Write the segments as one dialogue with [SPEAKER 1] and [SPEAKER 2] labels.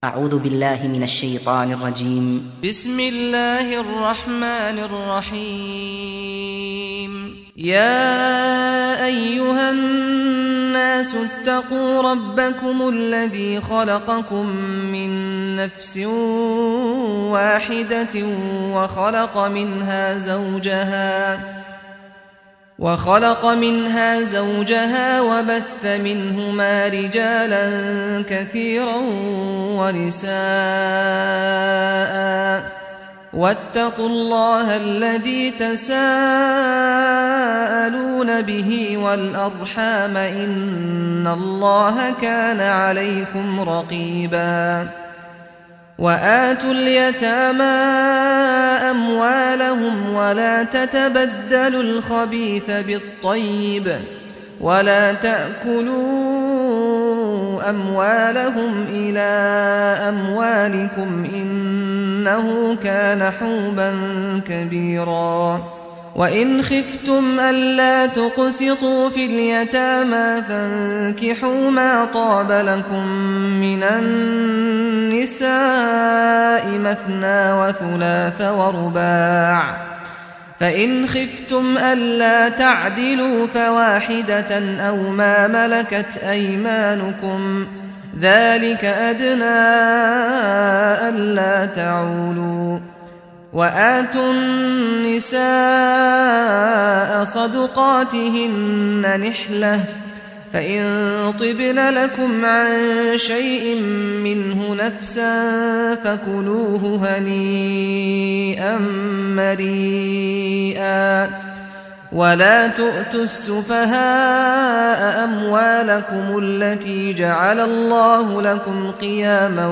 [SPEAKER 1] أعوذ بالله من الشيطان الرجيم.
[SPEAKER 2] بسم الله الرحمن الرحيم. يا أيها الناس اتقوا ربكم الذي خلقكم من نفس واحدة وخلق منها زوجها وبث منهما رجالا كثيرا ونساء، واتقوا الله الذي تساءلون به والأرحام إن الله كان عليكم رقيبا. وآتوا اليتامى أموالهم ولا تتبدلوا الخبيث بالطيب ولا تأكلوا أموالهم إلى أموالكم إنه كان حوبا كبيرا. وإن خفتم ألا تقسطوا في اليتامى فانكحوا ما طاب لكم من النساء مثنى وثلاث ورباع، فإن خفتم ألا تعدلوا فواحدة أو ما ملكت أيمانكم ذلك أدنى ألا تعولوا. وآتوا النساء صدقاتهن نحلة، فإن طبن لكم عن شيء منه نفسا فكلوه هنيئا مريئا. ولا تؤتوا السفهاء أموالكم التي جعل الله لكم قياما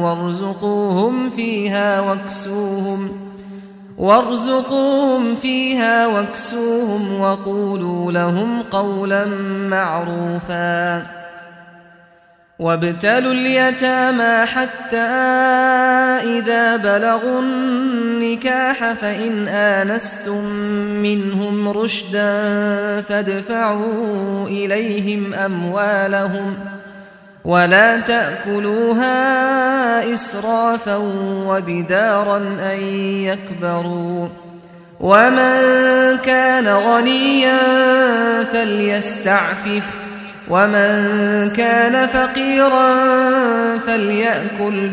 [SPEAKER 2] وارزقوهم فيها واكسوهم وقولوا لهم قولا معروفا. وابتلوا اليتامى حتى إذا بلغوا النكاح فإن آنستم منهم رشدا فادفعوا إليهم أموالهم ولا تأكلوها إسرافا وبدارا أن يكبروا. ومن كان غنيا فليستعفف ومن كان فقيرا فليأكل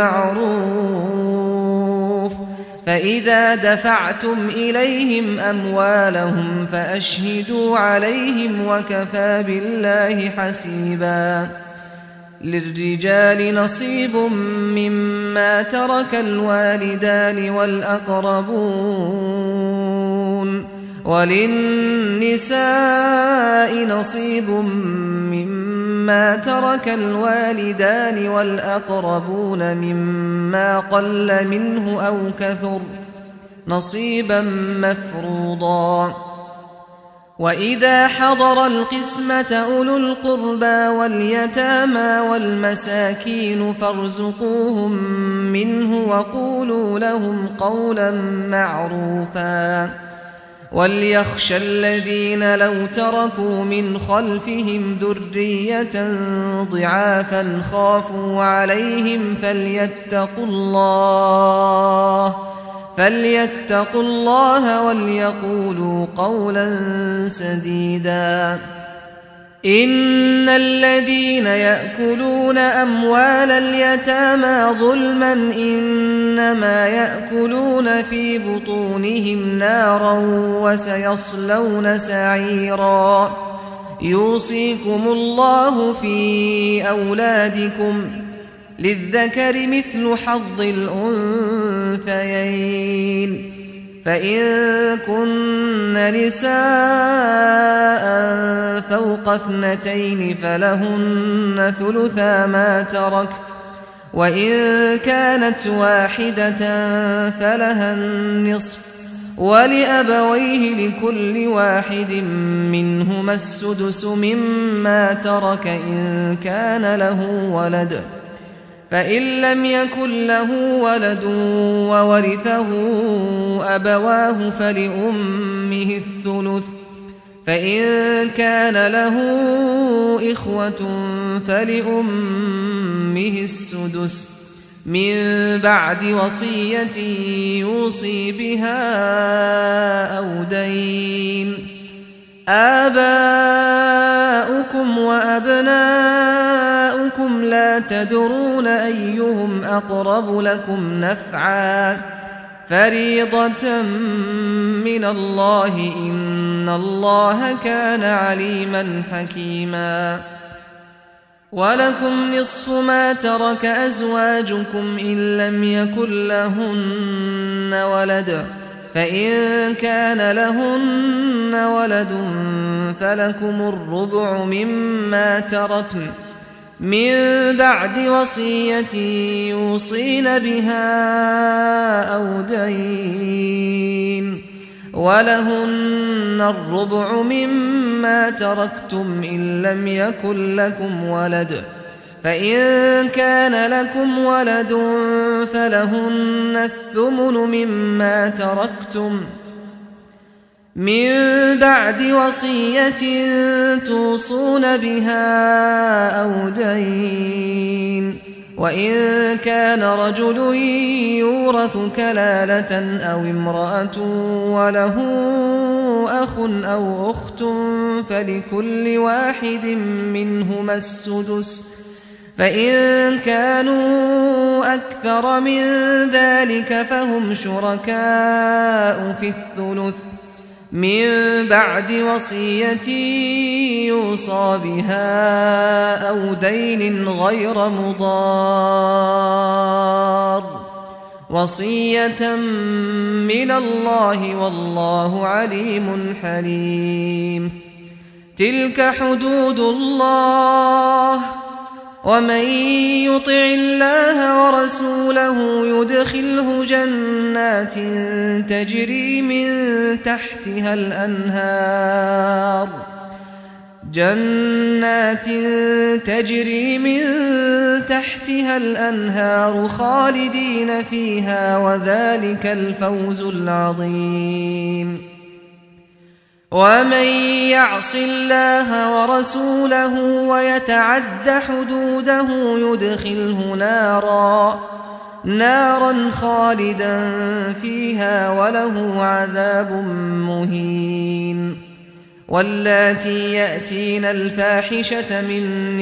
[SPEAKER 2] بالمعروف. فإذا دفعتم إليهم أموالهم فأشهدوا عليهم وكفى بالله حسيبا. للرجال نصيب مما ترك الوالدان والأقربون، وللنساء نصيب مما ترك الوالدان والأقربون مما قل منه أو كثر نصيبا مفروضا. وإذا حضر القسمة أولو القربى واليتامى والمساكين فارزقوهم منه وقولوا لهم قولا معروفا. وليخشى الذين لو تركوا من خلفهم ذرية ضعافا خافوا عليهم فليتقوا الله وليقولوا قولا سديدا. إن الذين يأكلون أموال اليتامى ظلما إنما يأكلون في بطونهم نارا وسيصلون سعيرا. يوصيكم الله في أولادكم للذكر مثل حظ الأنثيين، فإن كن نساء فوق 2 فلهن ثلثا ما ترك، وإن كانت واحدة فلها النصف، ولأبويه لكل واحد منهما السدس مما ترك إن كان له ولد، فإن لم يكن له ولد وورثه أبواه فلأمه الثلث، فإن كان له إخوة فلأمه السدس، من بعد وصية يوصي بها أو دين. آباؤكم وأبناؤكم لا تدرون أيهم أقرب لكم نفعا فريضة من الله إن الله كان عليما حكيما. ولكم نصف ما ترك أزواجكم إن لم يكن لهن ولد فإن كان لهن ولد فلكم الربع مما تركن من بعد وصية يوصين بها أو دين. ولهن الربع مما تركتم إن لم يكن لكم ولد فإن كان لكم ولد فلهن الثمن مما تركتم من بعد وصية توصون بها أو دين. وإن كان رجل يورث كلالة أو امرأة وله أخ أو أخت فلكل واحد منهما السدس فإن كانوا أكثر من ذلك فهم شركاء في الثلث من بعد وصية يوصى بها أو دين غير مضار وصية من الله والله عليم حليم. تلك حدود الله ومن يطع الله ورسوله يدخله جنات تجري من تحتها الأنهار خالدين فيها وذلك الفوز العظيم. ومن يعص الله ورسوله ويتعد حدوده يدخله نارا خالدا فيها وله عذاب مهين. واللاتي يأتين الفاحشة من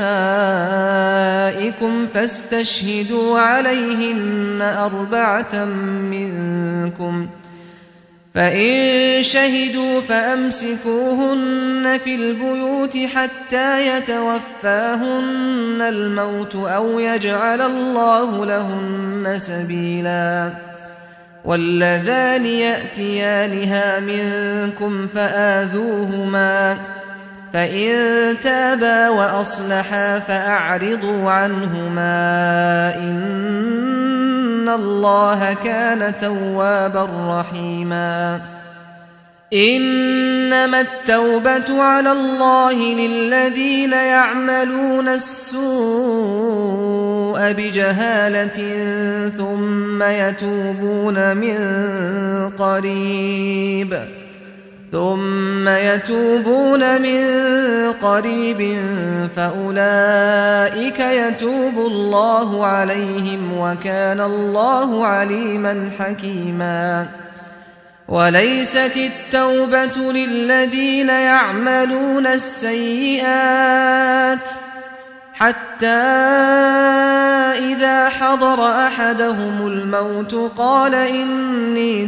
[SPEAKER 2] نسائكم فاستشهدوا عليهن 4 منكم فإن شهدوا فأمسكوهن في البيوت حتى يتوفاهن الموت أو يجعل الله لهن سبيلا. واللذان يأتيانها منكم فآذوهما فإن تابا وأصلحا فأعرضوا عنهما إن الله كان توابا رحيما. إنما التوبة على الله للذين يعملون السوء بجهالة ثم يتوبون من قريب فأولئك يتوب الله عليهم وكان الله عليما حكيما. وليست التوبة للذين يعملون السيئات حتى إذا حضر أحدهم الموت قال إني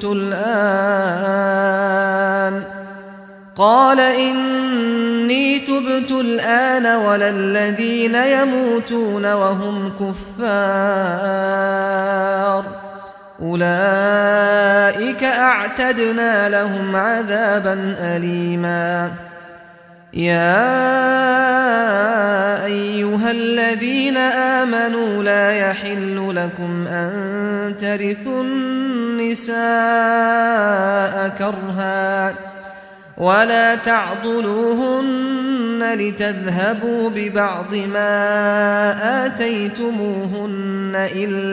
[SPEAKER 2] تبت الآن ولا الذين يموتون وهم كفار أولئك أعتدنا لهم عذابا أليما. يا أيها الذين آمنوا لا يحل لكم أن ترثوا النساء كرها ولا تعضلوهن لتذهبوا ببعض ما آتيتموهن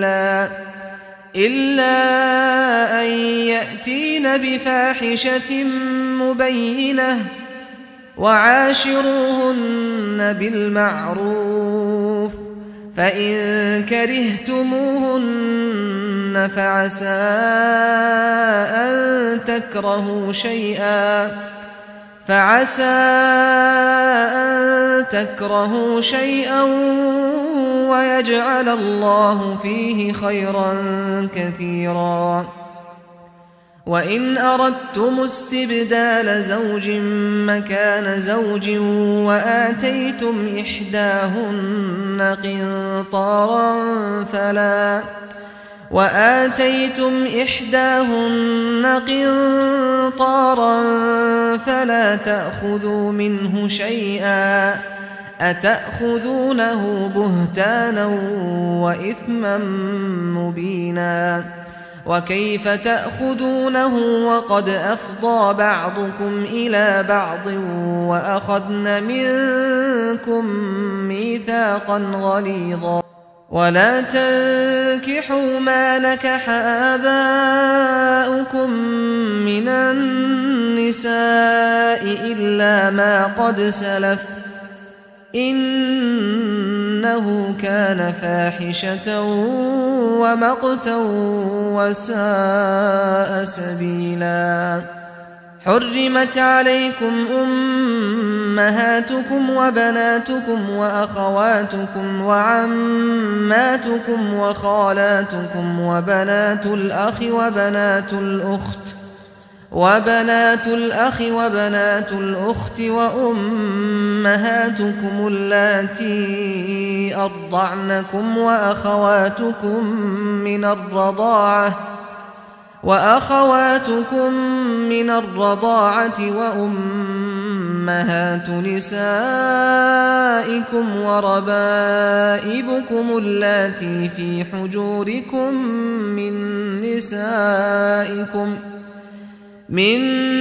[SPEAKER 2] إلا أن يأتين بفاحشة مبينة وعاشروهن بالمعروف فإن كرهتموهن فعسى أن تكرهوا شيئا ويجعل الله فيه خيرا كثيرا. وإن أردتم استبدال زوج مكان زوج وآتيتم إحداهن قنطارا فلا تأخذوا منه شيئا أتأخذونه بهتانا وإثما مبينا. وكيف تأخذونه وقد أفضى بعضكم إلى بعض وأخذن منكم ميثاقا غليظا. ولا تنكحوا ما نكح آباؤكم من النساء إلا ما قد سلف إنه كان فاحشة ومقتا وساء سبيلا. حرمت عليكم أمهاتكم وبناتكم وأخواتكم وعماتكم وخالاتكم وبنات الأخ وبنات الأخت وأمهاتكم اللاتي أرضعنكم وأخواتكم من الرضاعة وأمهات نسائكم وربائبكم اللاتي في حجوركم من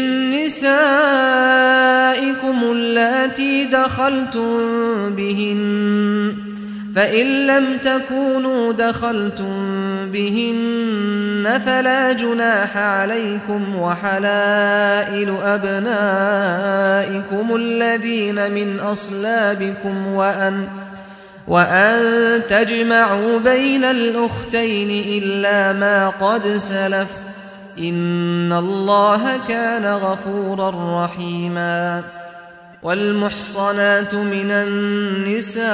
[SPEAKER 2] نسائكم اللاتي دخلتم بهن، فإن لم تكونوا دخلتم بهن فلا جناح عليكم وحلائل أبنائكم الذين من أصلابكم وأن تجمعوا بين الأختين إلا ما قد سلف إن الله كان غفورا رحيما. والمحصنات من النساء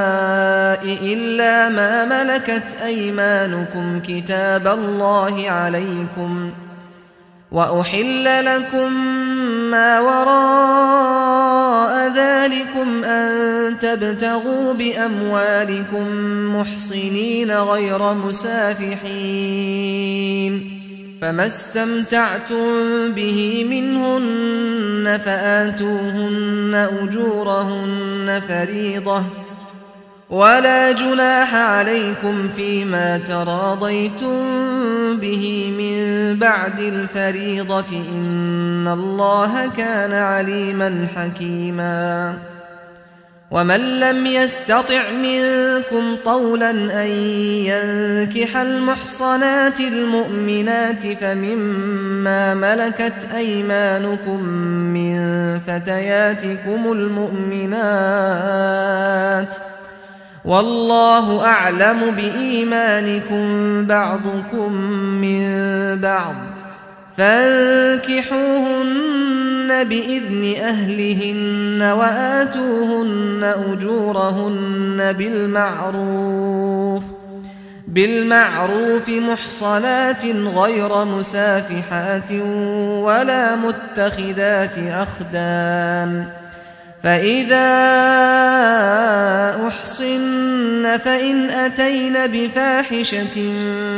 [SPEAKER 2] إلا ما ملكت أيمانكم كتاب الله عليكم، وأحل لكم ما وراء ذلكم أن تبتغوا بأموالكم محصنين غير مسافحين، فما استمتعتم به منهن فآتوهن أجورهن فريضة، ولا جناح عليكم فيما تراضيتم به من بعد الفريضة إن الله كان عليما حكيما. ومن لم يستطع منكم طولا أن ينكح المحصنات المؤمنات فمما ملكت أيمانكم من فتياتكم المؤمنات، والله أعلم بإيمانكم بعضكم من بعض، فانكحوهن بإذن أهلهن وآتوهن أجورهن بالمعروف محصنات غير مسافحات ولا متخذات أخدان، فإذا أحصن فإن أتين بفاحشة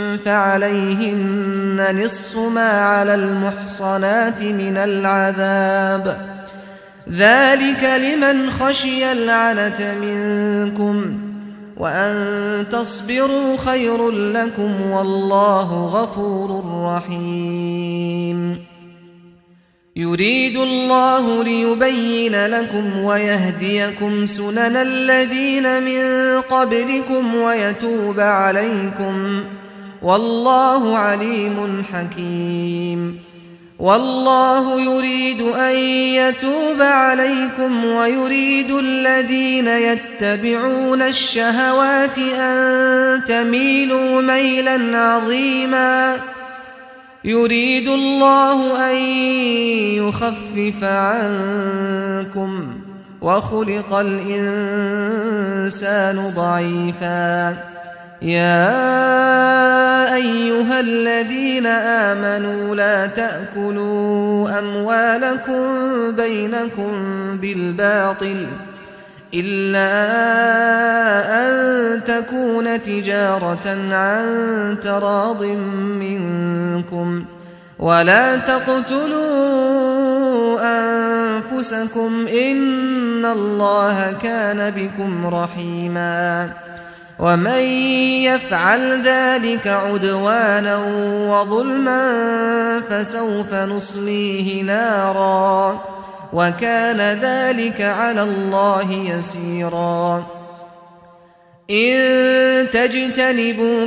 [SPEAKER 2] فعليهن نصف ما على المحصنات من العذاب، ذلك لمن خشي العنة منكم، وأن تصبروا خير لكم والله غفور رحيم. يريد الله ليبين لكم ويهديكم سنن الذين من قبلكم ويتوب عليكم، والله عليم حكيم. والله يريد أن يتوب عليكم ويريد الذين يتبعون الشهوات أن تميلوا ميلا عظيما يريد الله أن يخفف عنكم وخلق الإنسان ضعيفا يا أيها الذين آمنوا لا تأكلوا أموالكم بينكم بالباطل إلا أن تكون تجارة عن تراض منكم ولا تقتلوا أنفسكم إن الله كان بكم رحيما ومن يفعل ذلك عدوانا وظلما فسوف نصليه نارا وكان ذلك على الله يسيرا إن تجتنبوا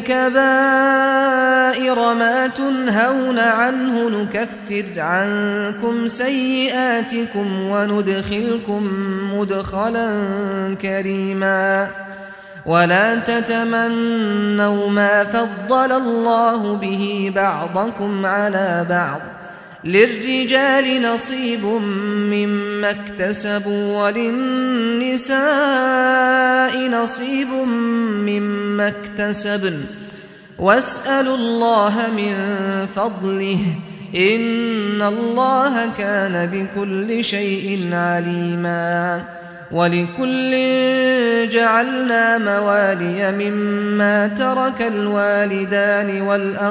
[SPEAKER 2] كبائر ما تنهون عنه نكفر عنكم سيئاتكم وندخلكم مدخلا كريما ولا تتمنوا ما فضل الله به بعضكم على بعض للرجال نصيب مما اكتسبوا وللنساء نصيب مما اكتسبن واسألوا الله من فضله إن الله كان بكل شيء عليما ولكل جعلنا موالي مما ترك الوالدان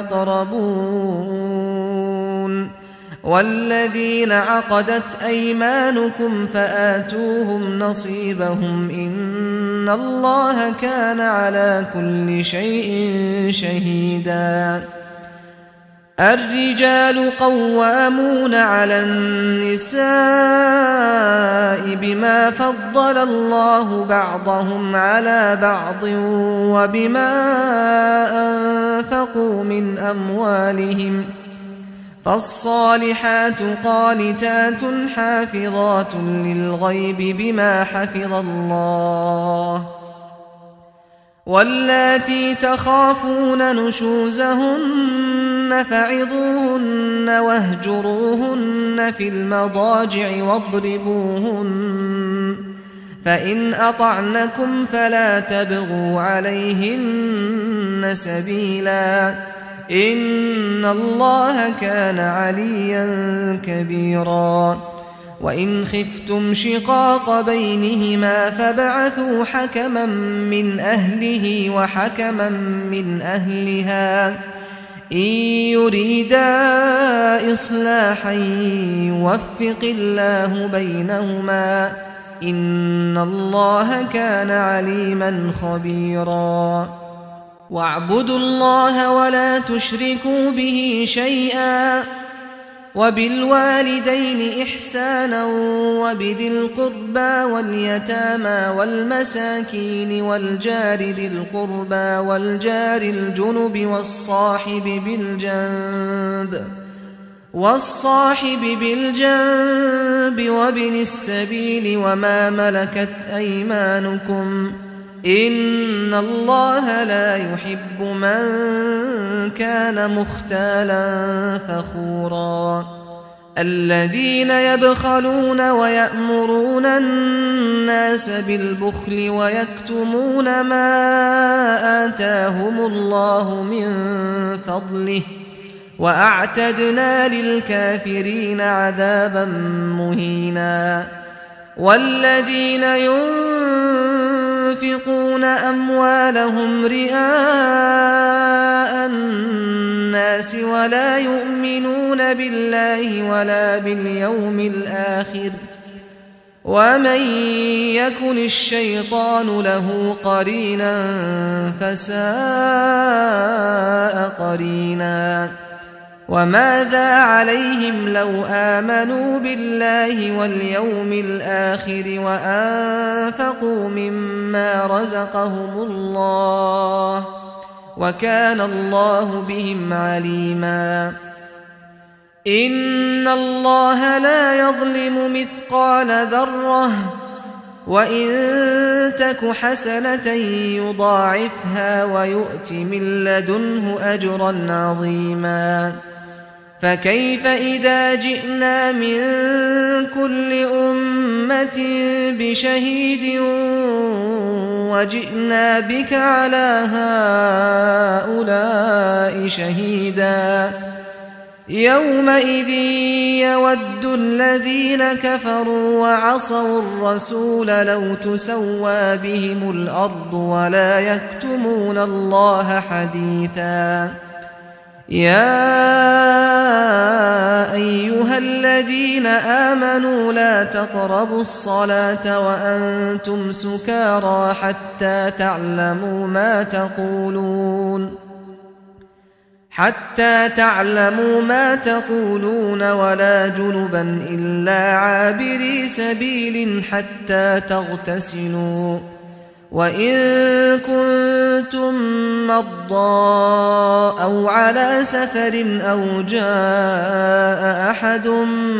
[SPEAKER 2] والأقربون والذين عقدت أيمانكم فآتوهم نصيبهم إن الله كان على كل شيء شهيدا الرجال قوامون على النساء بما فضل الله بعضهم على بعض وبما أنفقوا من أموالهم فالصالحات قانتات حافظات للغيب بما حفظ الله واللاتي تخافون نشوزهن فعظوهن واهجروهن في المضاجع واضربوهن فإن أطعنكم فلا تبغوا عليهن سبيلا إن الله كان عليا كبيرا وإن خفتم شقاق بينهما فابعثوا حكما من أهله وحكما من أهلها إن يريدا إصلاحا يوفق الله بينهما إن الله كان عليما خبيرا واعبدوا الله ولا تشركوا به شيئا وبالوالدين إحسانا وبذي القربى واليتامى والمساكين والجار ذي القربى والجار الجنب والصاحب بالجنب وابن السبيل وما ملكت أيمانكم إن الله لا يحب من كان مختالا فخورا الذين يبخلون ويأمرون الناس بالبخل ويكتمون ما آتاهم الله من فضله وأعتدنا للكافرين عذابا مهينا والذين ينفقون أموالهم رئاء الناس ولا يؤمنون بالله ولا باليوم الآخر ومن يكن الشيطان له قرينا فساء قرينا وماذا عليهم لو آمنوا بالله واليوم الآخر وأنفقوا مما رزقهم الله وكان الله بهم عليما إن الله لا يظلم مثقال ذرة وإن تك حسنة يضاعفها ويؤت من لدنه أجرا عظيما فكيف إذا جئنا من كل أمة بشهيد وجئنا بك على هؤلاء شهيدا يومئذ يود الذين كفروا وعصوا الرسول لو تسوى بهم الأرض ولا يكتمون الله حديثا يا أيها الذين آمنوا لا تقربوا الصلاة وأنتم سكارى حتى تعلموا ما تقولون ولا جنبا إلا عابري سبيل حتى تغتسلوا وإن كنتم مرضى أو على سفر أو جاء أحد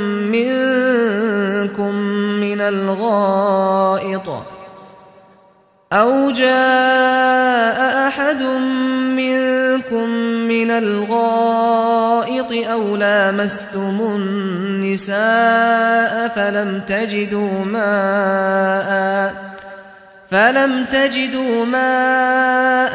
[SPEAKER 2] منكم من الغائط أو لامستم النساء فلم تجدوا ماء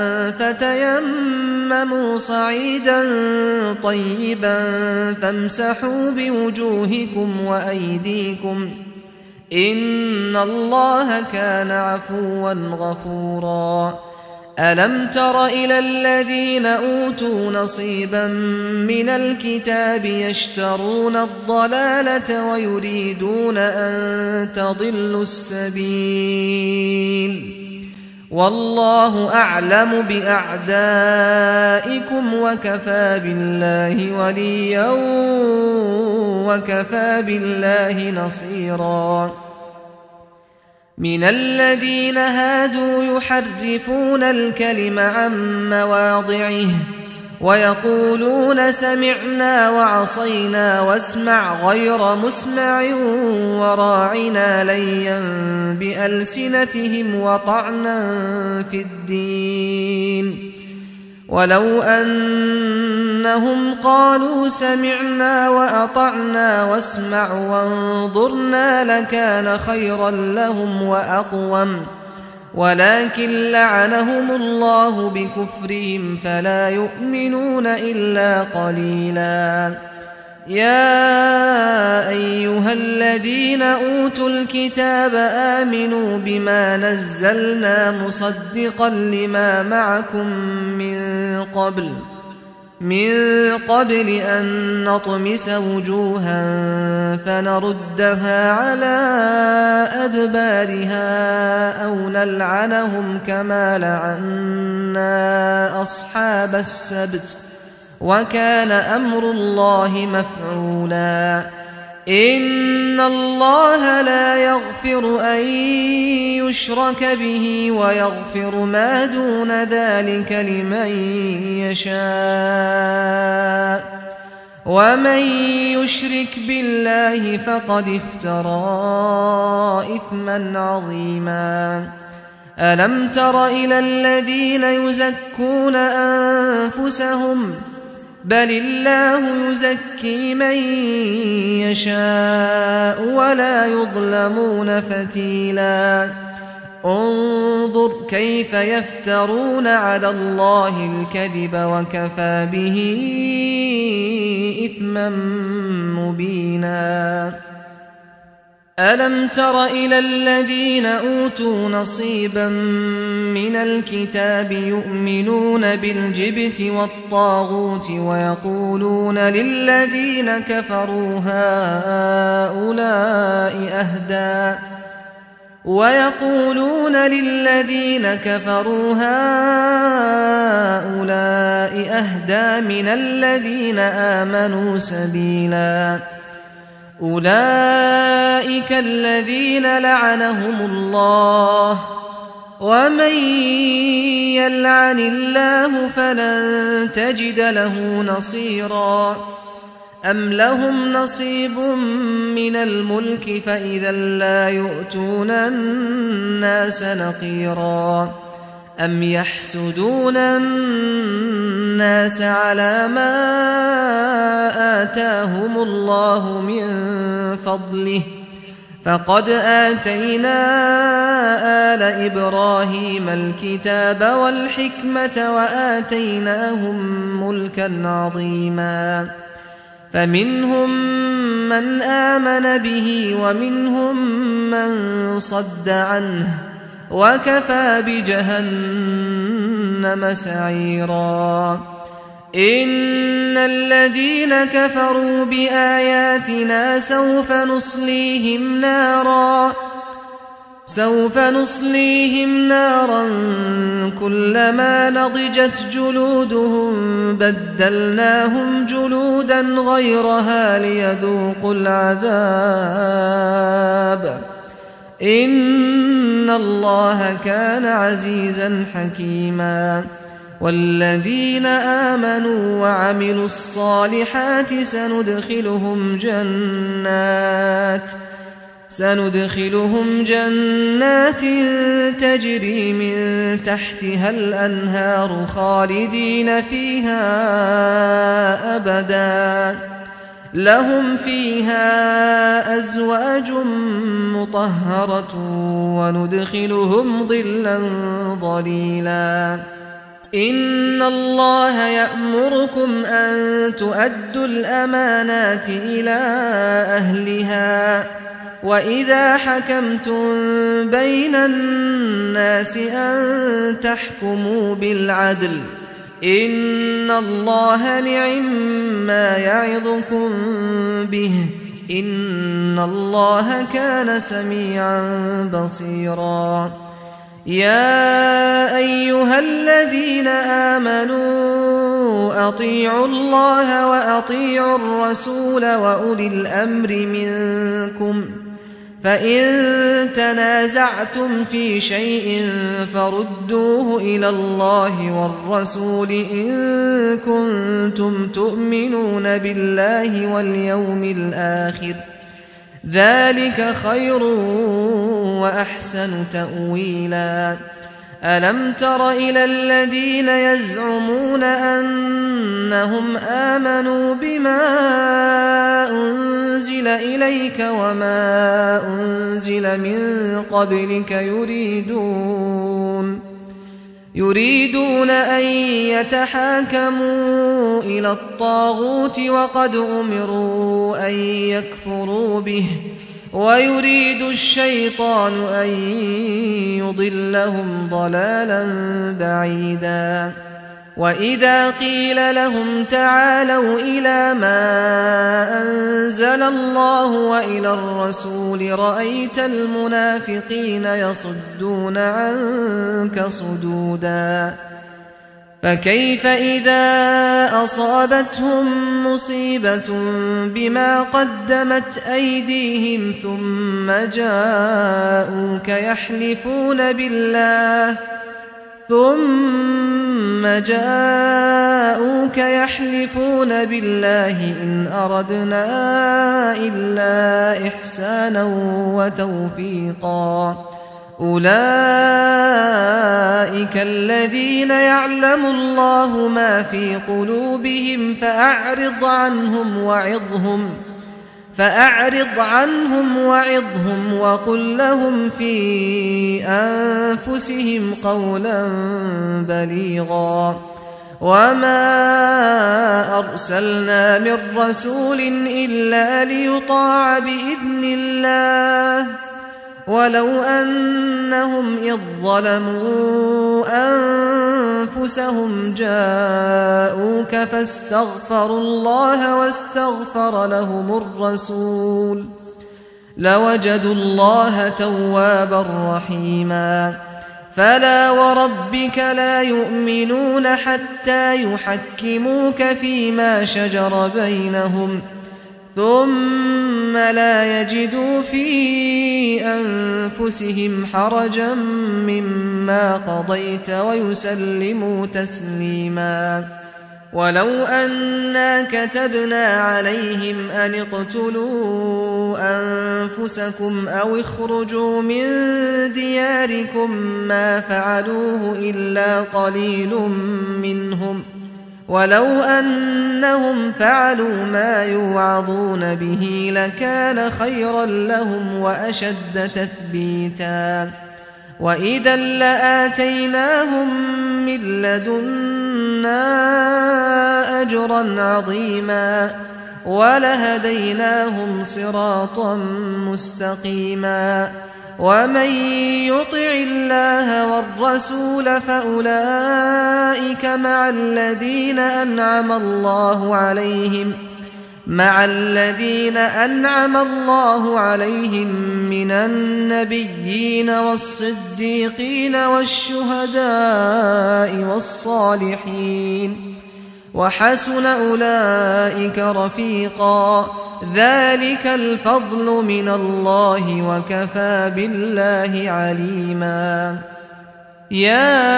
[SPEAKER 2] فتيمموا صعيدا طيبا فامسحوا بوجوهكم وأيديكم إن الله كان عفوا غفورا ألم تر إلى الذين أوتوا نصيبا من الكتاب يشترون الضلالة ويريدون أن تضلوا السبيل والله أعلم بأعدائكم وكفى بالله وليا وكفى بالله نصيرا من الذين هادوا يحرفون الكلم عن مواضعه ويقولون سمعنا وعصينا واسمع غير مسمع وراعنا ليا بألسنتهم وطعنا في الدين ولو أنهم قالوا سمعنا وأطعنا واسمع وانظرنا لكان خيرا لهم وأقوم ولكن لعنهم الله بكفرهم فلا يؤمنون إلا قليلا يا أيها الذين أوتوا الكتاب آمنوا بما نزلنا مصدقا لما معكم من قبل أن نطمس وجوها فنردها على أدبارها أو نلعنهم كما لعنا أصحاب السبت وكان أمر الله مفعولا إن الله لا يغفر أن يشرك به ويغفر ما دون ذلك لمن يشاء ومن يشرك بالله فقد افترى إثما عظيما ألم تر إلى الذين يزكون أنفسهم بل الله يزكي من يشاء ولا يظلمون فتيلا انظر كيف يفترون على الله الكذب وكفى به إثما مبينا ألم تر إلى الذين أوتوا نصيبا من الكتاب يؤمنون بالجبت والطاغوت ويقولون للذين كفروا هؤلاء أهدى من الذين آمنوا سبيلا أولئك الذين لعنهم الله ومن يلعن الله فلن تجد له نصيرا أم لهم نصيب من الملك فإذا لا يؤتون الناس نقيرا أم يحسدون الناس على ما آتاهم الله من فضله فقد آتينا آل إبراهيم الكتاب والحكمة وآتيناهم ملكا عظيما فمنهم من آمن به ومنهم من صد عنه وكفى بجهنم سعيرا إن الذين كفروا بآياتنا سوف نصليهم نارا كلما نضجت جلودهم بدلناهم جلودا غيرها ليذوقوا العذاب إن الله كان عزيزا حكيما والذين آمنوا وعملوا الصالحات سندخلهم جنات تجري من تحتها الأنهار خالدين فيها أبدا لهم فيها أزواج مطهرة وندخلهم ظلا ظليلا إن الله يأمركم أن تؤدوا الأمانات إلى أهلها وإذا حكمتم بين الناس أن تحكموا بالعدل إن الله نعم-ما يعظكم به إن الله كان سميعا بصيرا يا أيها الذين آمنوا أطيعوا الله وأطيعوا الرسول وأولي الأمر منكم فإن تنازعتم في شيء فردوه إلى الله والرسول إن كنتم تؤمنون بالله واليوم الآخر ذلك خير وأحسن تأويلا ألم تر إلى الذين يزعمون أنهم آمنوا بما أنزل إليك وما أنزل من قبلك يريدون أن يتحاكموا إلى الطاغوت وقد أمروا أن يكفروا به ويريد الشيطان أن يضلهم ضلالا بعيدا وإذا قيل لهم تعالوا إلى ما أنزل الله وإلى الرسول رأيت المنافقين يصدون عنك صدودا فكيف إذا أصابتهم مصيبة بما قدمت أيديهم ثم جاءوك يحلفون بالله إن أردنا إلا إحسانا وتوفيقا أولئك الذين يعلم الله ما في قلوبهم فأعرض عنهم وعظهم وقل لهم في أنفسهم قولا بليغا وما أرسلنا من رسول إلا ليطاع بإذن الله ولو أنهم إذ ظلموا أنفسهم جاءوك فاستغفروا الله واستغفر لهم الرسول لوجدوا الله توابا رحيما فلا وربك لا يؤمنون حتى يحكموك فيما شجر بينهم ثم لا يجدوا في أنفسهم حرجا مما قضيت ويسلموا تسليما ولو أنا كتبنا عليهم أن اقتلوا أنفسكم أو اخرجوا من دياركم ما فعلوه إلا قليل منهم ولو أنهم فعلوا ما يوعظون به لكان خيرا لهم وأشد تثبيتا وإذا لآتيناهم من لدنا أجرا عظيما ولهديناهم صراطا مستقيما ومن يطع الله والرسول فأولئك مع الذين أنعم الله عليهم من النبيين والصديقين والشهداء والصالحين وحسن أولئك رفيقا ذلك الفضل من الله وكفى بالله عليما يا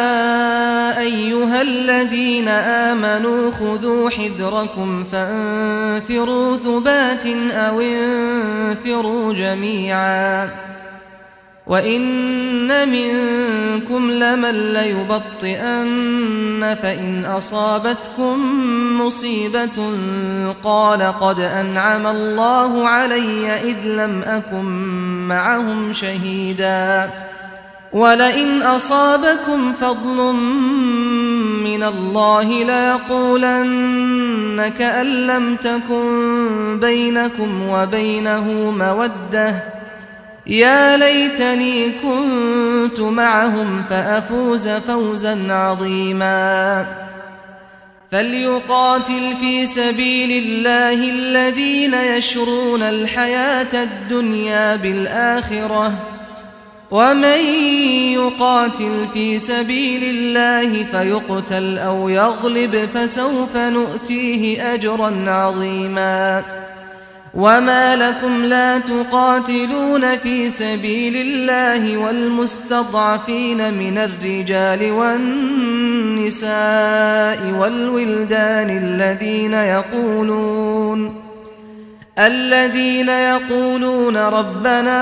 [SPEAKER 2] أيها الذين آمنوا خذوا حذركم فانفروا ثبات أو انفروا جميعا وإن منكم لمن ليبطئن فإن أصابتكم مصيبة قال قد أنعم الله علي إذ لم أكن معهم شهيدا ولئن أصابكم فضل من الله ليقولن كأن لم تكن بينكم وبينه مودة يا ليتني كنت معهم فأفوز فوزا عظيما فليقاتل في سبيل الله الذين يشرون الحياة الدنيا بالآخرة ومن يقاتل في سبيل الله فيقتل أو يغلب فسوف نؤتيه أجرا عظيما وما لكم لا تقاتلون في سبيل الله والمستضعفين من الرجال والنساء والولدان الذين يقولون ربنا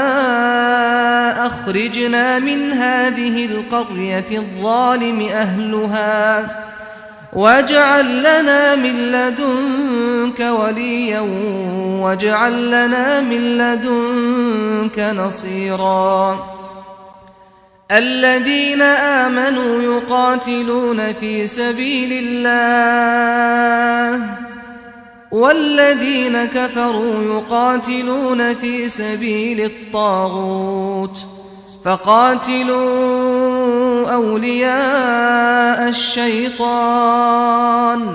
[SPEAKER 2] أخرجنا من هذه القرية الظالم أهلها واجعل لنا من لدنك وليا واجعل لنا من لدنك نصيرا الذين آمنوا يقاتلون في سبيل الله والذين كفروا يقاتلون في سبيل الطاغوت فقاتلوا أولياء الشيطان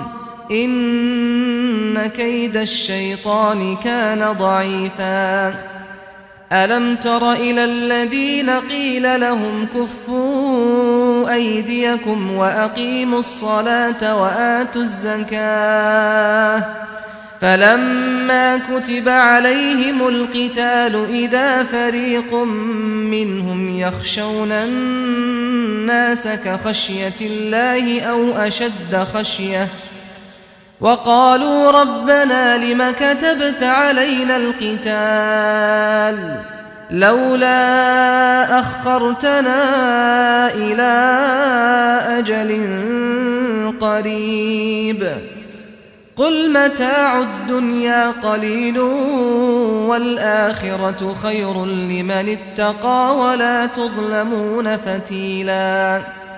[SPEAKER 2] إن كيد الشيطان كان ضعيفا ألم تر إلى الذين قيل لهم كفوا أيديكم وأقيموا الصلاة وآتوا الزكاة فلما كتب عليهم القتال إذا فريق منهم يخشون الناس كخشية الله أو أشد خشية وقالوا ربنا لم كتبت علينا القتال لولا أخرتنا إلى أجل قريب قل متاع الدنيا قليل والآخرة خير لمن اتقى ولا تظلمون فتيلا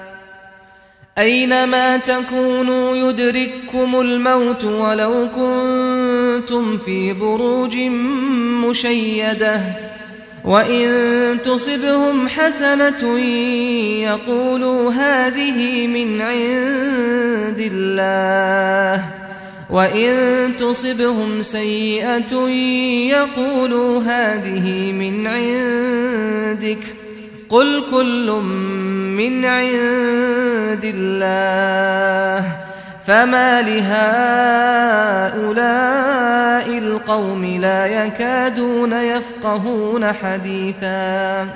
[SPEAKER 2] أينما تكونوا يدرككم الموت ولو كنتم في بروج مشيدة وإن تصبهم حسنة يقولوا هذه من عند الله وإن تصبهم سيئة يقولوا هذه من عندك قل كل من عند الله فما لهؤلاء القوم لا يكادون يفقهون حديثا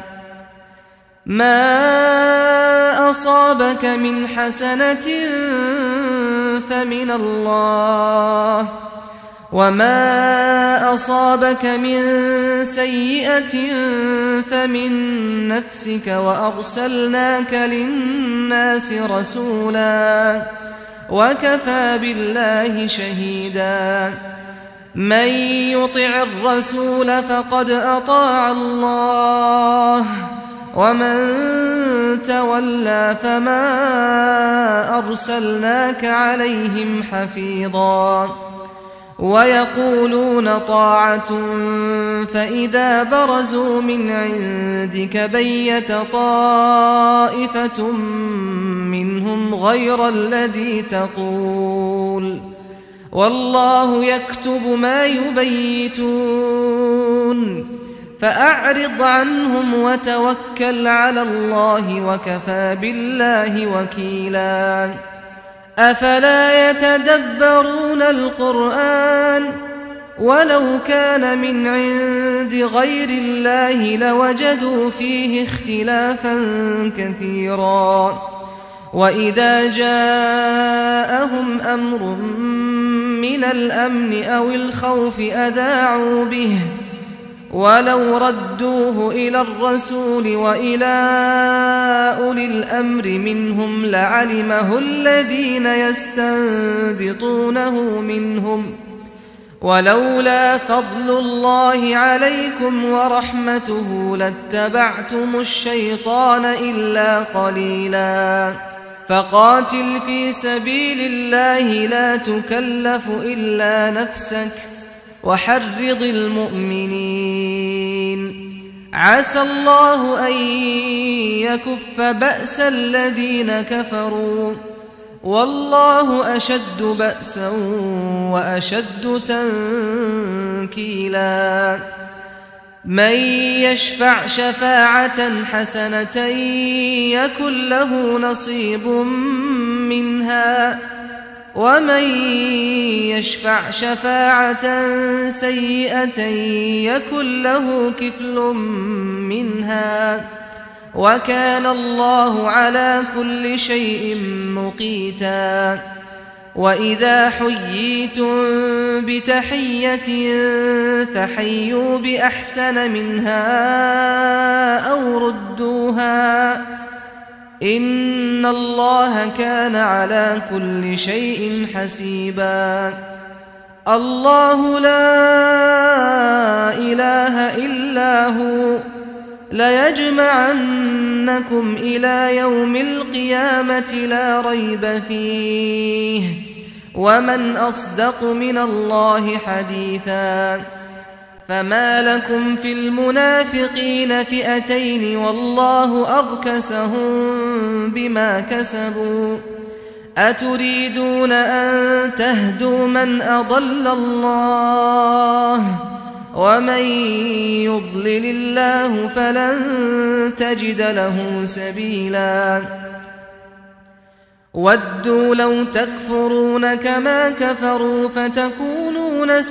[SPEAKER 2] ما أصابك من حسنة فمن الله، وما أصابك من سيئة فمن نفسك، وأرسلناك للناس رسولا وكفى بالله شهيدا. من يطع الرسول فقد أطاع الله، ومن تولى فما أرسلناك عليهم حفيظا. ويقولون طاعة فإذا برزوا من عندك بيت طائفة منهم غير الذي تقول، والله يكتب ما يبيتون. فأعرض عنهم وتوكل على الله، وكفى بالله وكيلا. أفلا يتدبرون القرآن؟ ولو كان من عند غير الله لوجدوا فيه اختلافا كثيرا. وإذا جاءهم أمر من الأمن أو الخوف أذاعوا به، ولو ردوه إلى الرسول وإلى أولي الأمر منهم لعلمه الذين يستنبطونه منهم، ولولا فضل الله عليكم ورحمته لاتبعتم الشيطان إلا قليلا. فقاتل في سبيل الله لا تكلف إلا نفسك، وحرض المؤمنين. عسى الله أن يكف بأس الذين كفروا، والله أشد بأسا وأشد تنكيلا. من يشفع شفاعة حسنة يكن له نصيب منها، ومن يشفع شفاعة سيئة يكن له كفل منها، وكان الله على كل شيء مقيتا. وإذا حييتم بتحية فحيوا بأحسن منها أو ردوها، إن الله كان على كل شيء حسيبا. الله لا إله إلا هو ليجمعنكم إلى يوم القيامة لا ريب فيه، ومن أصدق من الله حديثا. فما لكم في المنافقين فئتين والله أركسهم بما كسبوا، أتريدون أن تهدوا من أضل الله، ومن يضلل الله فلن تجد له سبيلا. ودوا لو تكفرون كما كفروا فتكونون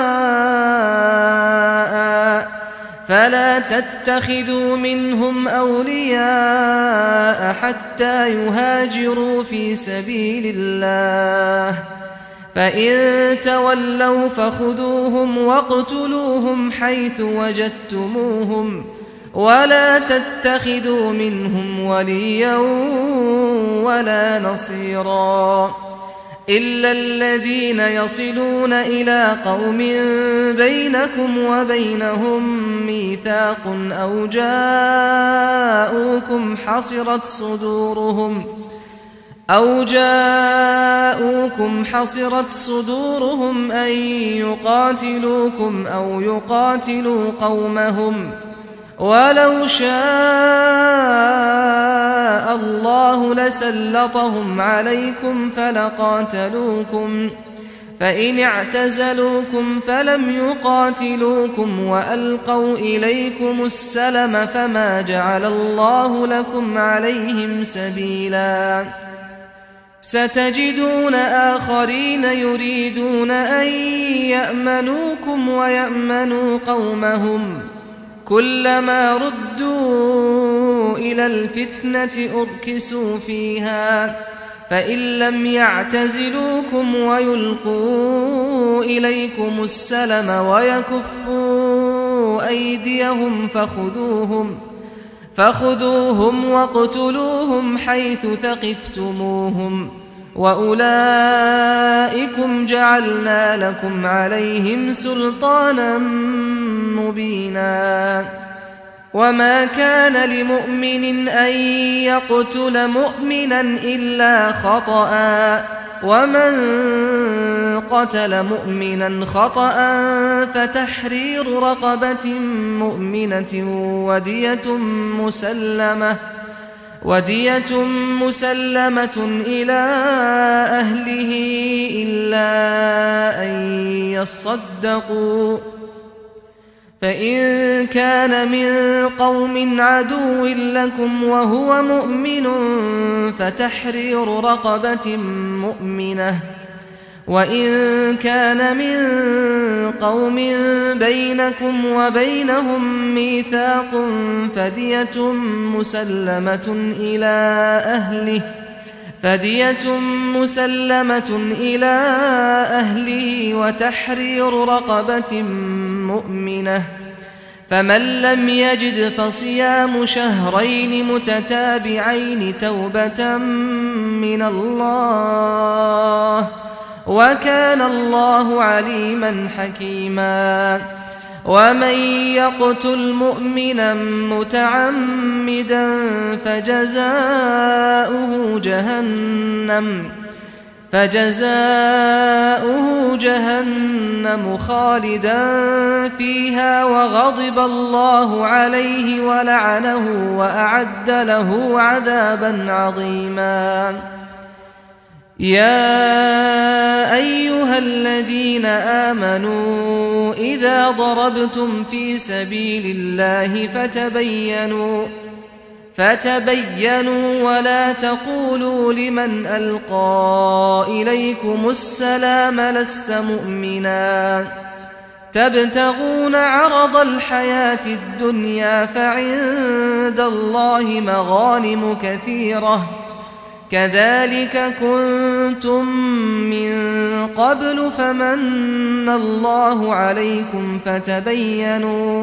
[SPEAKER 2] سواء، فلا تتخذوا منهم أولياء حتى يهاجروا في سبيل الله، فإن تولوا فخذوهم واقتلوهم حيث وجدتموهم، ولا تتخذوا منهم وليا ولا نصيرا، إلا الذين يصلون إلى قوم بينكم وبينهم ميثاق أو جاءوكم حصرت صدورهم أن يقاتلوكم أو يقاتلوا قومهم، ولو شاء الله لسلطهم عليكم فلقاتلوكم، فإن اعتزلوكم فلم يقاتلوكم وألقوا إليكم السلم فما جعل الله لكم عليهم سبيلا. ستجدون آخرين يريدون أن يأمنوكم ويأمنوا قومهم، كلما ردوا إلى الفتنة أركسوا فيها فإن لم يعتزلوكم ويلقوا إليكم السلم ويكفوا أيديهم فخذوهم واقتلوهم حيث ثقفتموهم وأولئكم جعلنا لكم عليهم سلطانا مبينا وما كان لمؤمن أن يقتل مؤمنا إلا خطأ ومن قتل مؤمنا خطأ فتحرير رقبة مؤمنة ودية مسلمة إلى أهله إلا أن يصدقوا فإن كان من قوم عدو لكم وهو مؤمن فتحرير رقبة مؤمنة وإن كان من قوم بينكم وبينهم ميثاق فدية مسلمة إلى أهله وتحرير رقبة مؤمنة فمن لم يجد فصيام شهرين متتابعين توبة من الله وكان الله عليما حكيما ومن يقتل مؤمنا متعمدا فجزاؤه جهنم خالدا فيها وغضب الله عليه ولعنه وأعد له عذابا عظيما يا أيها الذين آمنوا إذا ضربتم في سبيل الله فتبينوا ولا تقولوا لمن ألقى إليكم السلام لست مؤمنا تبتغون عرض الحياة الدنيا فعند الله مغانم كثيرة كذلك كنتم من قبل فمن الله عليكم فتبينوا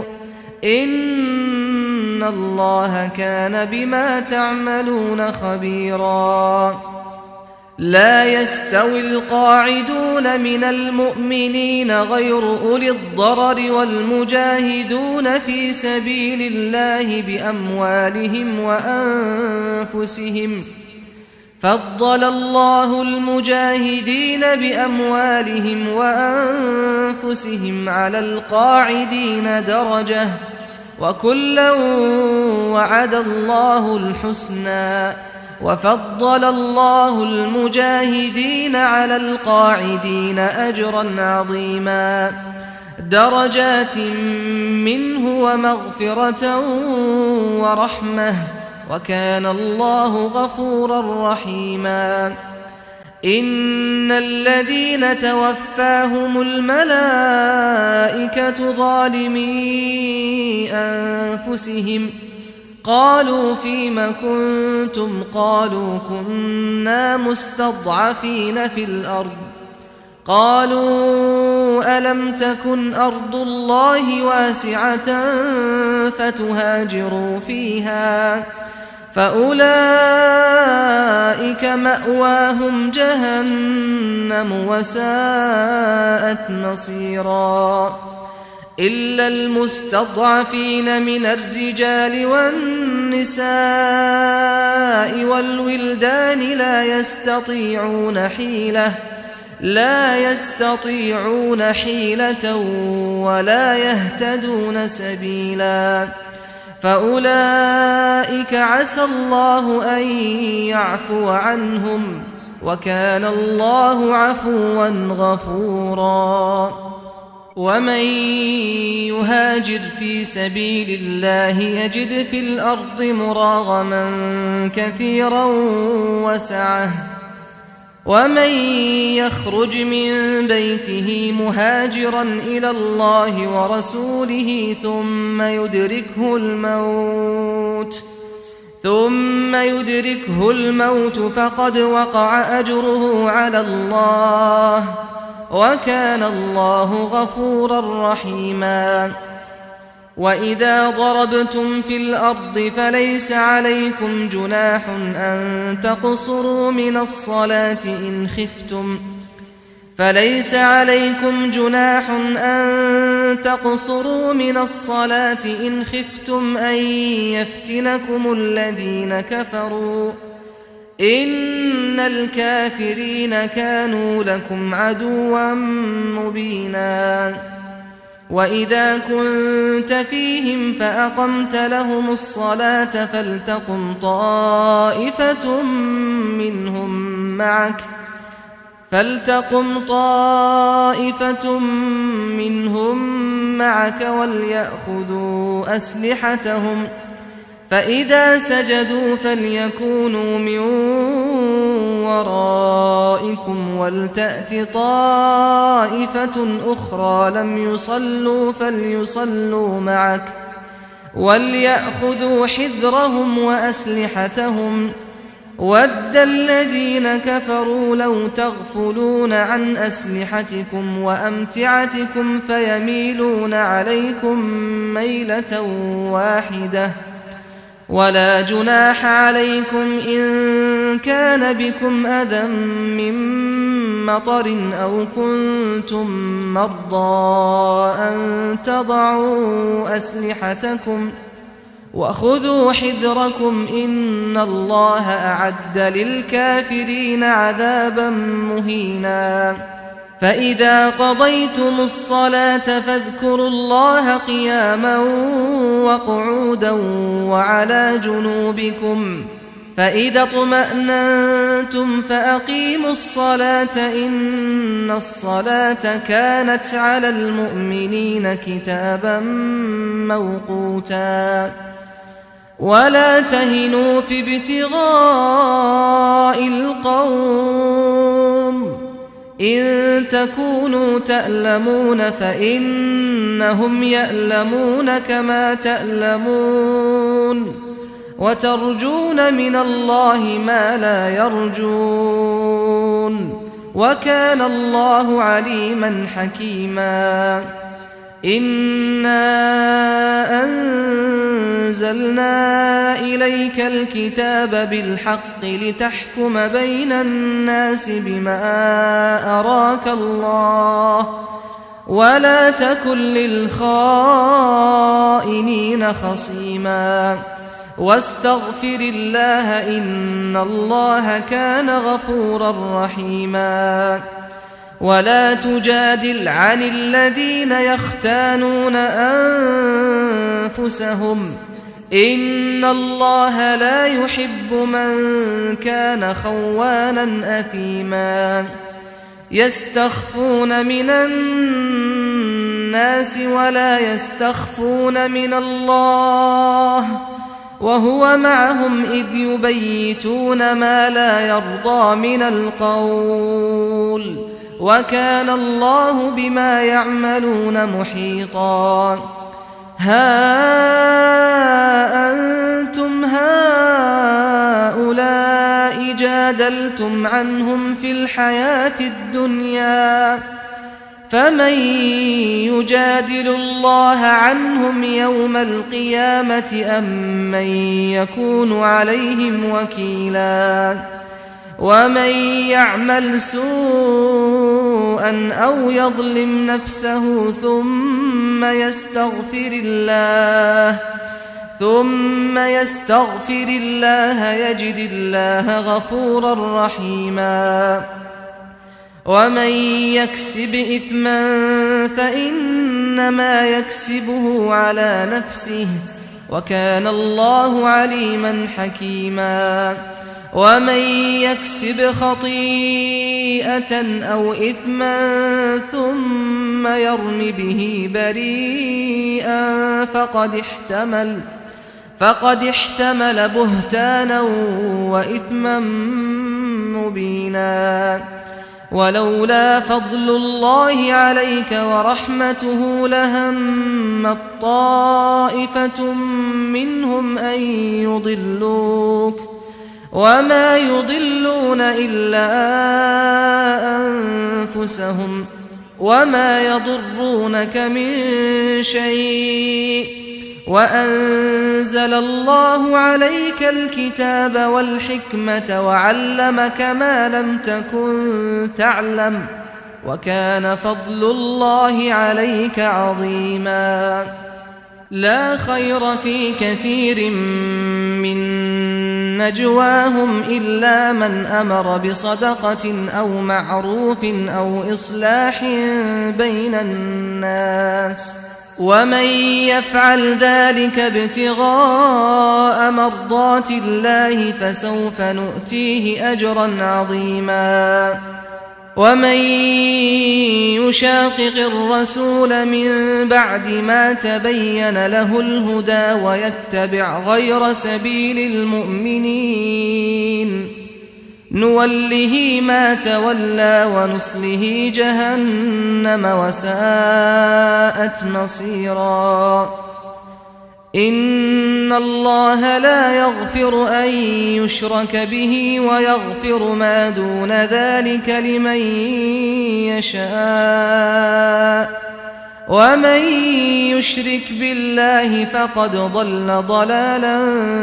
[SPEAKER 2] إن الله كان بما تعملون خبيرا لا يستوي القاعدون من المؤمنين غير أولي الضرر والمجاهدون في سبيل الله بأموالهم وأنفسهم فضل الله المجاهدين بأموالهم وأنفسهم على القاعدين درجة وكلا وعد الله الحسنى وفضل الله المجاهدين على القاعدين أجرا عظيما درجات منه ومغفرة ورحمة وكان الله غفورا رحيما إن الذين توفاهم الملائكة ظالمي أنفسهم قالوا فيم كنتم قالوا كنا مستضعفين في الأرض قالوا ألم تكن أرض الله واسعة فتهاجروا فيها فأولئك مأواهم جهنم وساءت مصيرا إلا المستضعفين من الرجال والنساء والولدان لا يستطيعون حيلة ولا يهتدون سبيلا فأولئك عسى الله أن يعفو عنهم وكان الله عفوا غفورا ومن يهاجر في سبيل الله يجد في الأرض مراغما كثيرا وسعة ومن يخرج من بيته مهاجرا إلى الله ورسوله ثم ثم يدركه الموت فقد وقع أجره على الله وكان الله غفورا رحيما وإذا ضربتم في الأرض فليس عليكم جناح أن تقصروا من الصلاة إن خفتم أن يفتنكم الذين كفروا إن الكافرين كانوا لكم عدوا مبينا وإذا كنت فيهم فأقمت لهم الصلاة فلتقم طائفة منهم معك وليأخذوا أسلحتهم فإذا سجدوا فليكونوا من ورائكم ولتأت طائفة أخرى لم يصلوا فليصلوا معك وليأخذوا حذرهم وأسلحتهم ود الذين كفروا لو تغفلون عن أسلحتكم وأمتعتكم فيميلون عليكم ميلة واحدة ولا جناح عليكم إن كان بكم أذى من مطر أو كنتم مرضى أن تضعوا أسلحتكم وخذوا حذركم إن الله أعد للكافرين عذابا مهينا فإذا قضيتم الصلاة فاذكروا الله قياما وقعودا وعلى جنوبكم فإذا اطمأننتم فأقيموا الصلاة إن الصلاة كانت على المؤمنين كتابا موقوتا ولا تهنوا في ابتغاء القوم إن تكونوا تألمون فإنهم يألمون كما تألمون وترجون من الله ما لا يرجون وكان الله عليما حكيما إنا أنزلنا إليك الكتاب بالحق لتحكم بين الناس بما أراك الله ولا تكن للخائنين خصيما واستغفر الله إن الله كان غفورا رحيما ولا تجادل عن الذين يختانون أنفسهم إن الله لا يحب من كان خوانا أثيما يستخفون من الناس ولا يستخفون من الله وهو معهم إذ يبيتون ما لا يرضى من القول وكان الله بما يعملون محيطا ها أنتم هؤلاء جادلتم عنهم في الحياة الدنيا فمن يجادل الله عنهم يوم القيامة أم من يكون عليهم وكيلا ومن يعمل سوءا أو يظلم نفسه ثم يستغفر الله يجد الله غفورا رحيما ومن يكسب إثما فإنما يكسبه على نفسه وكان الله عليما حكيما ومن يكسب خطيئة أو إثما ثم يرم به بريئا فقد احتمل بهتانا وإثما مبينا ولولا فضل الله عليك ورحمته لهمت طائفة منهم أن يضلوك وما يضلون إلا أنفسهم وما يضرونك من شيء وأنزل الله عليك الكتاب والحكمة وعلمك ما لم تكن تعلم وكان فضل الله عليك عظيما لا خير في كثير من نجواهم إلا من أمر بصدقة أو معروف أو إصلاح بين الناس ومن يفعل ذلك ابتغاء مرضات الله فسوف نؤتيه أجرا عظيما ومن يشاقق الرسول من بعد ما تبين له الهدى ويتبع غير سبيل المؤمنين نوله ما تولى ونصله جهنم وساءت مصيرا إن الله لا يغفر أن يشرك به ويغفر ما دون ذلك لمن يشاء ومن يشرك بالله فقد ضل ضلالا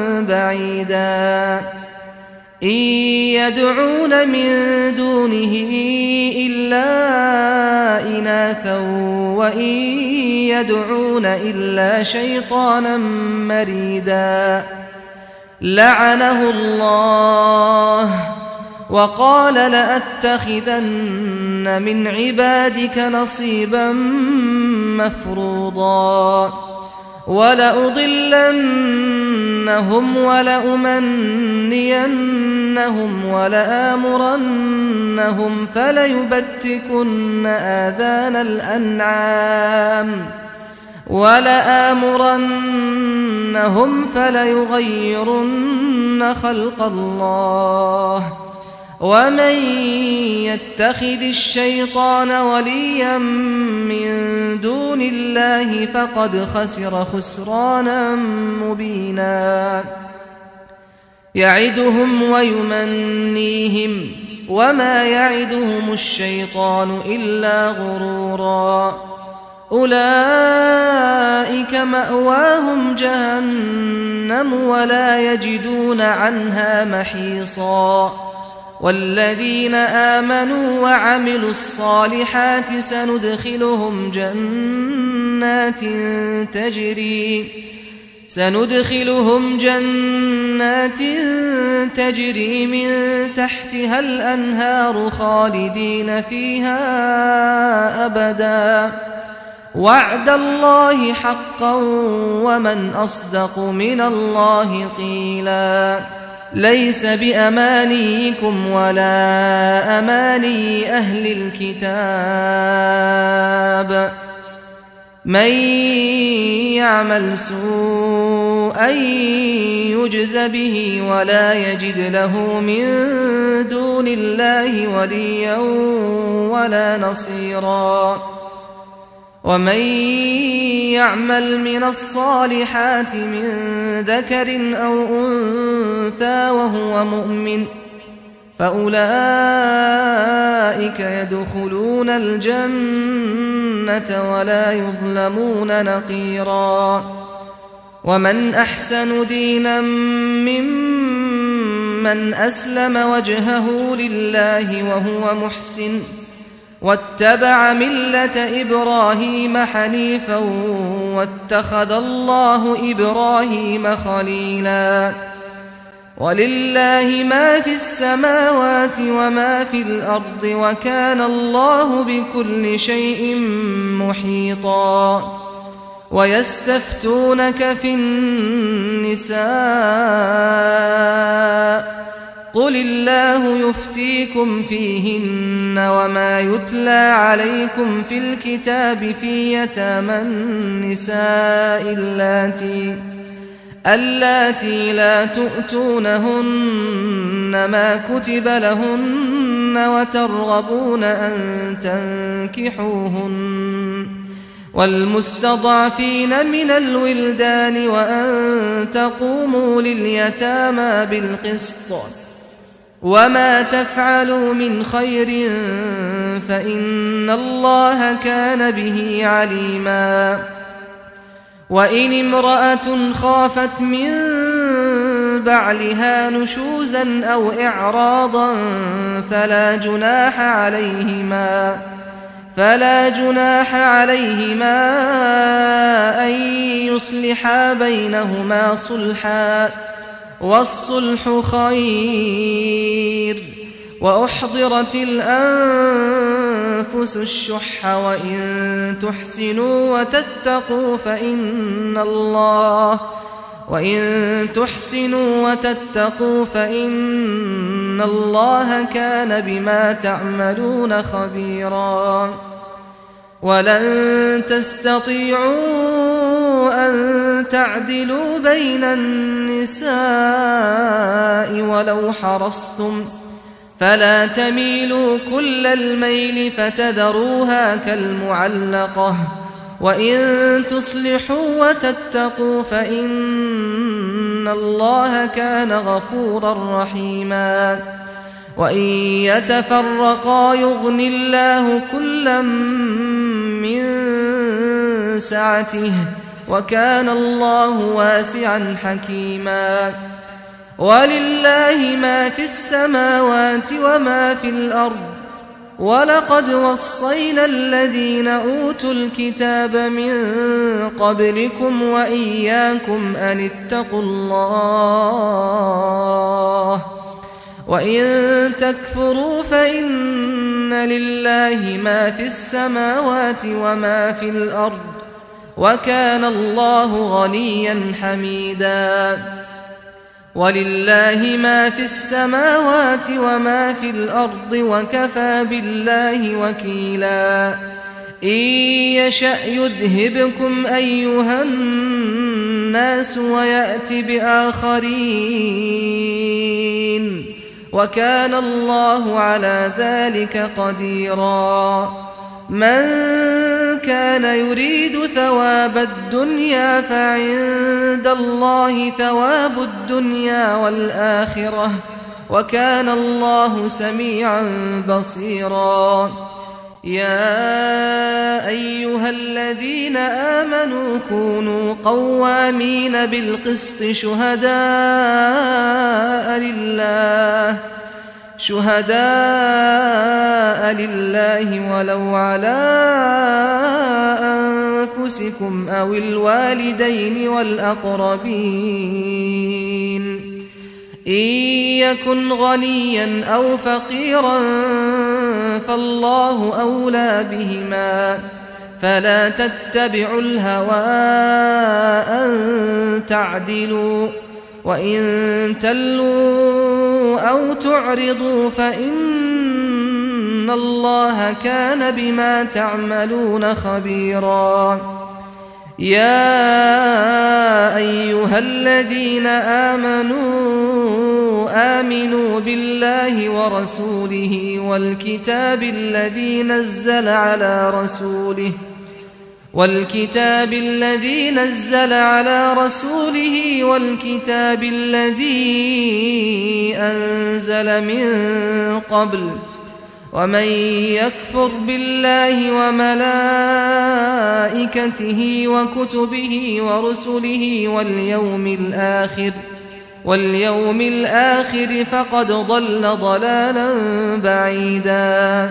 [SPEAKER 2] بعيدا إن يدعون من دونه إلا إناثا وإن يدعون إلا شيطانا مريدا لعنه الله وقال لأتخذن من عبادك نصيبا مفروضا ولأضلنهم ولأمنينهم ولآمرنهم فليبتكن آذان الأنعام ولآمرنهم فليغيرن خلق الله ومن يتخذ الشيطان وليا من دون الله فقد خسر خسرانا مبينا يعدهم ويمنيهم وما يعدهم الشيطان إلا غرورا أولئك مأواهم جهنم ولا يجدون عنها محيصا والذين آمنوا وعملوا الصالحات سندخلهم جنات تجري من تحتها الأنهار خالدين فيها أبدا وعد الله حقا ومن أصدق من الله قيلا ليس بأمانيكم ولا أماني أهل الكتاب من يعمل سوءا يجز به ولا يجد له من دون الله وليا ولا نصيرا ومن يعمل من الصالحات من ذكر أو أنثى وهو مؤمن فأولئك يدخلون الجنة ولا يظلمون نقيرا ومن أحسن دينا ممن أسلم وجهه لله وهو محسن واتبع ملة إبراهيم حنيفا واتخذ الله إبراهيم خليلا ولله ما في السماوات وما في الأرض وكان الله بكل شيء محيطا ويستفتونك في النساء قل الله يفتيكم فيهن وما يتلى عليكم في الكتاب في يتامى النساء اللاتي لا تؤتونهن ما كتب لهن وترغبون أن تنكحوهن والمستضعفين من الولدان وأن تقوموا لليتامى بالقسط وما تفعلوا من خير فإن الله كان به عليما وإن امرأة خافت من بعلها نشوزا أو إعراضا فلا جناح عليهما أن يصلحا بينهما صلحا والصلح خير وأحضرت الأنفس الشح وإن تحسنوا وتتقوا فإن الله كان بما تعملون خبيرا ولن تستطيعوا أن تعدلوا بين النساء ولو حرصتم فلا تميلوا كل الميل فتذروها كالمعلقة وإن تصلحوا وتتقوا فإن الله كان غفورا رحيما وإن يتفرقا يغن الله كلا من سعته وكان الله واسعا حكيما ولله ما في السماوات وما في الأرض ولقد وصينا الذين أوتوا الكتاب من قبلكم وإياكم أن اتقوا الله وإن تكفروا فإن لله ما في السماوات وما في الأرض وكان الله غنيا حميدا ولله ما في السماوات وما في الأرض وكفى بالله وكيلا إن يشأ يذهبكم أيها الناس ويأت بآخرين وكان الله على ذلك قديرا من كان يريد ثواب الدنيا فعند الله ثواب الدنيا والآخرة وكان الله سميعا بصيرا يا أيها الذين آمنوا كونوا قوامين بالقسط شهداء لله ولو على أنفسكم أو الوالدين والأقربين إن يكن غنيا أو فقيرا فالله أولى بهما فلا تتبعوا الهوى أن تعدلوا وإن تلوا أو تعرضوا فإن الله كان بما تعملون خبيرا يا أيها الذين آمنوا بالله ورسوله والكتاب الذي نزل على رسوله والكتاب الذي أنزل من قبل ومن يكفر بالله وملائكته وكتبه ورسله واليوم الآخر فقد ضل ضلالا بعيدا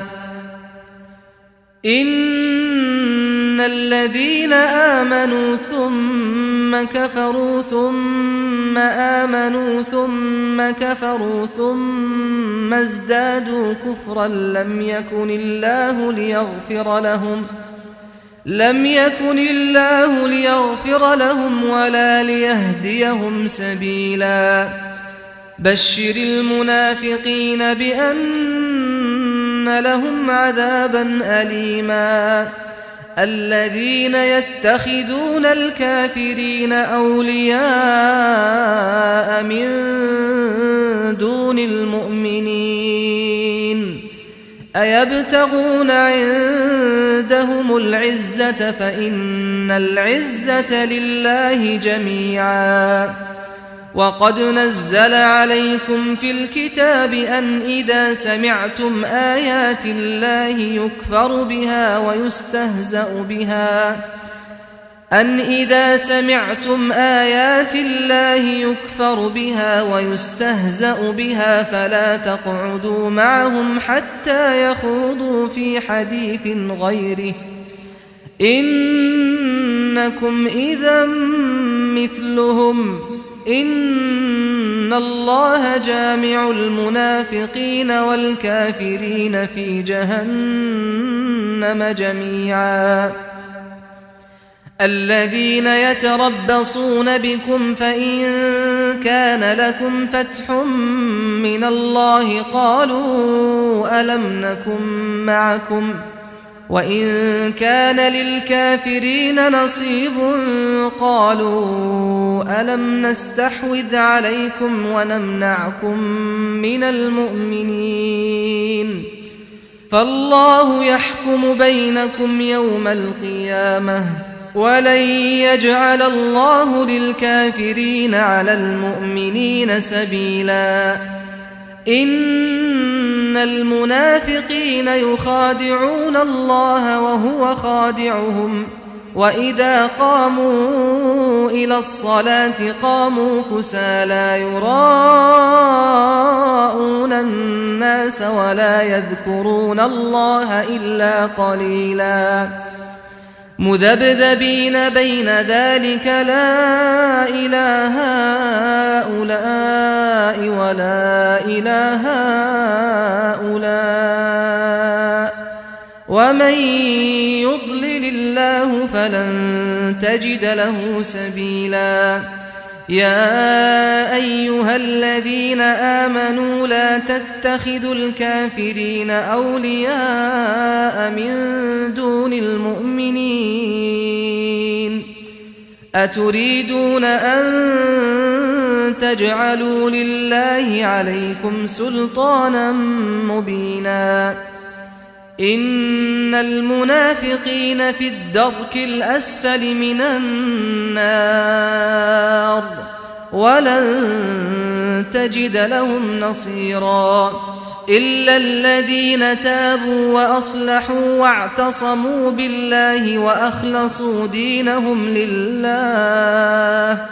[SPEAKER 2] إن الذين آمنوا ثم كفروا ثم آمنوا ثم كفروا ثم ازدادوا كفرا لم يكن الله ليغفر لهم ولا ليهديهم سبيلا بشر المنافقين بأن لهم عذابا أليما الذين يتخذون الكافرين أولياء من دون المؤمنين أيبتغون عندهم العزة فإن العزة لله جميعا وقد نزل عليكم في الكتاب أن إذا سمعتم آيات الله يكفر بها ويستهزأ بها فلا تقعدوا معهم حتى يخوضوا في حديث غيره إنكم إذا مثلهم إن الله جامع المنافقين والكافرين في جهنم جميعا الذين يتربصون بكم فإن كان لكم فتح من الله قالوا ألم نكن معكم وإن كان للكافرين نصيب قالوا ألم نستحوذ عليكم ونمنعكم من المؤمنين فالله يحكم بينكم يوم القيامة ولن يجعل الله للكافرين على المؤمنين سبيلا إن المنافقين يخادعون الله وهو خادعهم وإذا قاموا إلى الصلاة قاموا كسالى يراءون الناس ولا يذكرون الله إلا قليلا مذبذبين بين ذلك لا إله هؤلاء ولا إله هؤلاء ومن يضلل الله فلن تجد له سبيلا يا أيها الذين آمنوا لا تتخذوا الكافرين أولياء من دون المؤمنين أتريدون أن تجعلوا لله عليكم سلطانا مبينا إن المنافقين في الدرك الأسفل من النار ولن تجد لهم نصيرا إلا الذين تابوا وأصلحوا واعتصموا بالله وأخلصوا دينهم لله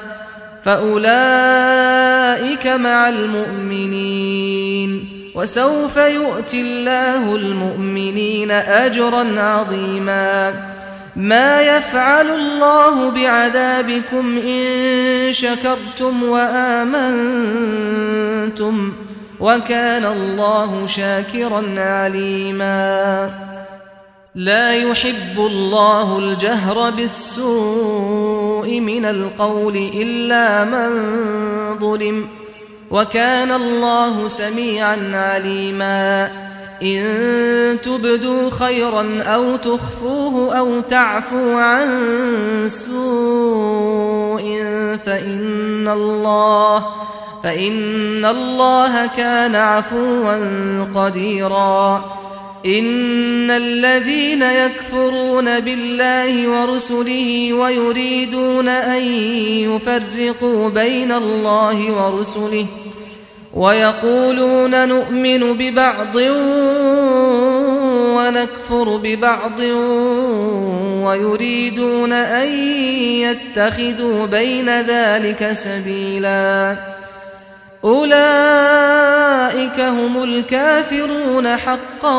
[SPEAKER 2] فأولئك مع المؤمنين وسوف يؤتي الله المؤمنين أجرا عظيما ما يفعل الله بعذابكم إن شكرتم وآمنتم وكان الله شاكرا عليما لا يحب الله الجهر بالسوء من القول إلا من ظلم وكان الله سميعا عليما إن تبدوا خيرا أو تخفوه أو تعفوا عن سوء فإن الله كان عفوا قديرا إن الذين يكفرون بالله ورسله ويريدون أن يفرقوا بين الله ورسله ويقولون نؤمن ببعض ونكفر ببعض ويريدون أن يتخذوا بين ذلك سبيلا أولئك هم الكافرون حقا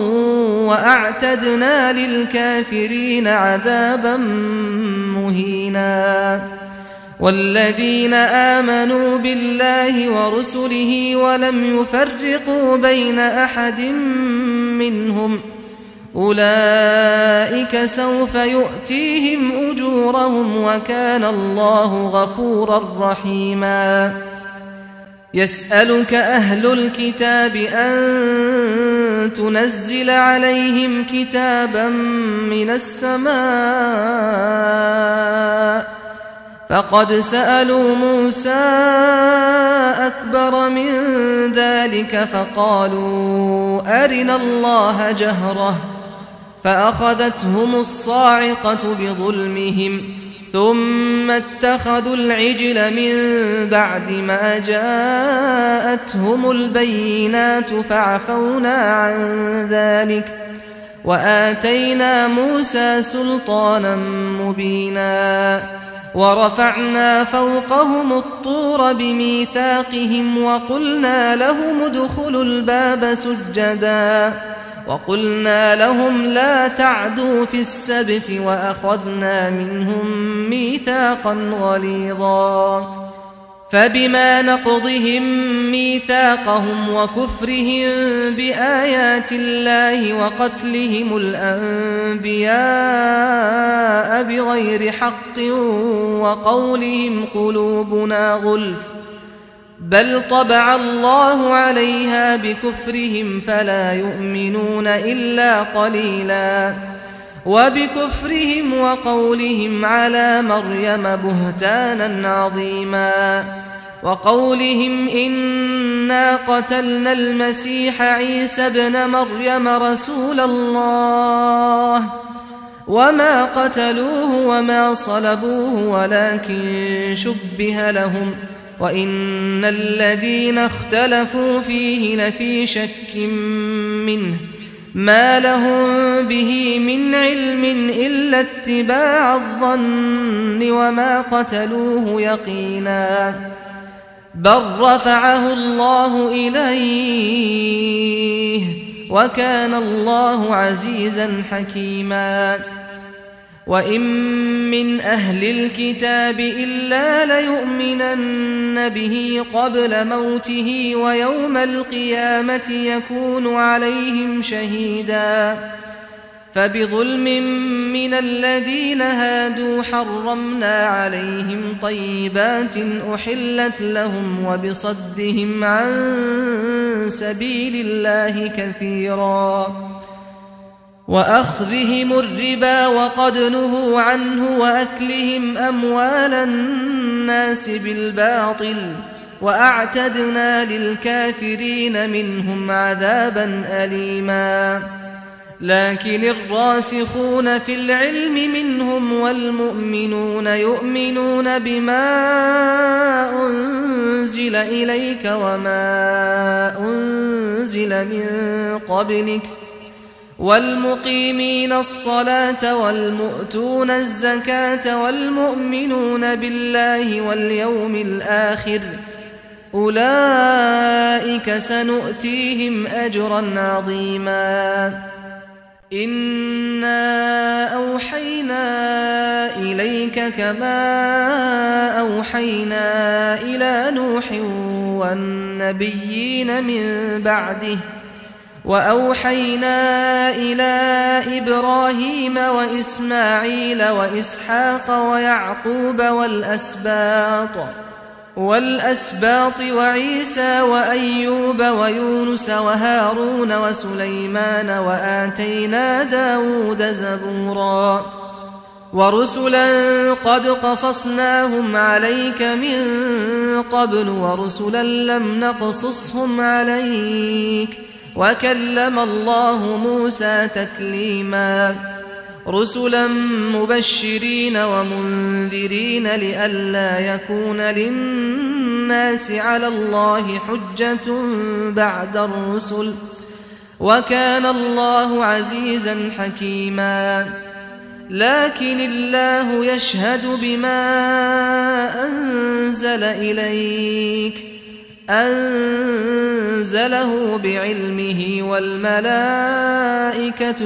[SPEAKER 2] وأعتدنا للكافرين عذابا مهينا والذين آمنوا بالله ورسله ولم يفرقوا بين أحد منهم أولئك سوف يؤتيهم أجورهم وكان الله غفورا رحيما يسألك أهل الكتاب أن تنزل عليهم كتابا من السماء فقد سألوا موسى أكبر من ذلك فقالوا أرنا الله جهرة فأخذتهم الصاعقة بظلمهم ثم اتخذوا العجل من بعد ما جاءتهم البينات فعفونا عن ذلك وآتينا موسى سلطانا مبينا ورفعنا فوقهم الطور بميثاقهم وقلنا لهم ادخلوا الباب سجدا وقلنا لهم لا تعدوا في السبت وأخذنا منهم ميثاقا غليظا فبما نقضهم ميثاقهم وكفرهم بآيات الله وقتلهم الأنبياء بغير حق وقولهم قلوبنا غلف بل طبع الله عليها بكفرهم فلا يؤمنون إلا قليلا وبكفرهم وقولهم على مريم بهتانا عظيما وقولهم إنا قتلنا المسيح عيسى ابن مريم رسول الله وما قتلوه وما صلبوه ولكن شبه لهم وإن الذين اختلفوا فيه لفي شك منه ما لهم به من علم إلا اتباع الظن وما قتلوه يقينا بل رفعه الله إليه وكان الله عزيزا حكيما وإن من أهل الكتاب إلا ليؤمنن به قبل موته ويوم القيامة يكون عليهم شهيدا فبظلم من الذين هادوا حرمنا عليهم طيبات أحلت لهم وبصدهم عن سبيل الله كثيرا وأخذهم الربا وقد نهوا عنه وأكلهم أموال الناس بالباطل وأعتدنا للكافرين منهم عذابا أليما لكن الراسخون في العلم منهم والمؤمنون يؤمنون بما أنزل إليك وما أنزل من قبلك والمقيمين الصلاة والمؤتون الزكاة والمؤمنون بالله واليوم الآخر أولئك سنؤتيهم أجرا عظيما إنا أوحينا إليك كما أوحينا إلى نوح والنبيين من بعده وأوحينا إلى إبراهيم وإسماعيل وإسحاق ويعقوب والأسباط وعيسى وأيوب ويونس وهارون وسليمان وآتينا داود زبورا ورسلا قد قصصناهم عليك من قبل ورسلا لم نقصصهم عليك وكلم الله موسى تكليما رسلا مبشرين ومنذرين لئلا يكون للناس على الله حجة بعد الرسل وكان الله عزيزا حكيما لكن الله يشهد بما أنزل إليك أنزله بعلمه والملائكة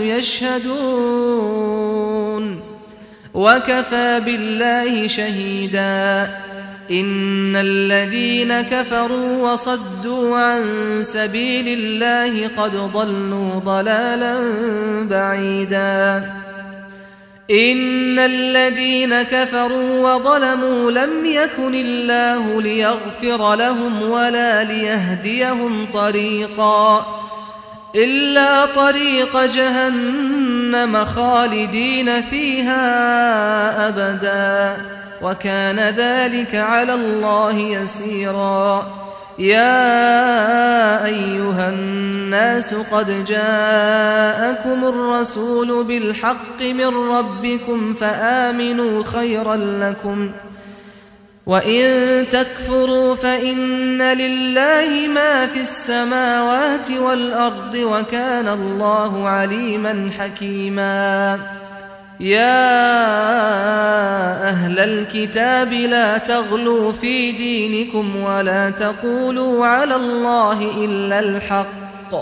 [SPEAKER 2] يشهدون وكفى بالله شهيدا إن الذين كفروا وصدوا عن سبيل الله قد ضلوا ضلالا بعيدا إن الذين كفروا وظلموا لم يكن الله ليغفر لهم ولا ليهديهم طريقا إلا طريق جهنم خالدين فيها أبدا وكان ذلك على الله يسيرا. يا أيها الناس قد جاءكم الرسول بالحق من ربكم فآمنوا خيرا لكم، وإن تكفروا فإن لله ما في السماوات والأرض وكان الله عليما حكيما. يا أهل الكتاب لا تغلوا في دينكم ولا تقولوا على الله إلا الحق،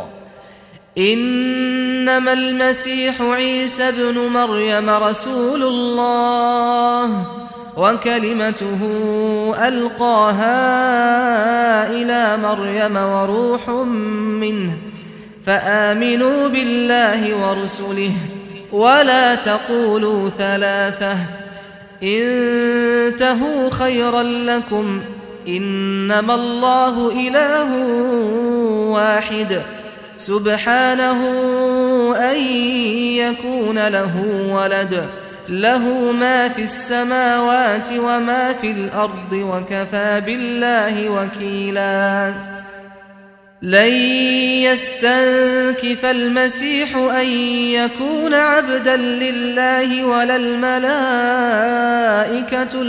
[SPEAKER 2] إنما المسيح عيسى ابن مريم رسول الله وكلمته ألقاها إلى مريم وروح منه، فآمنوا بالله ورسله ولا تقولوا ثلاثة، انتهوا خيرا لكم، إنما الله إله واحد سبحانه أن يكون له ولد، له ما في السماوات وما في الأرض وكفى بالله وكيلا. لن يستنكف المسيح أن يكون عبدا لله ولا الملائكة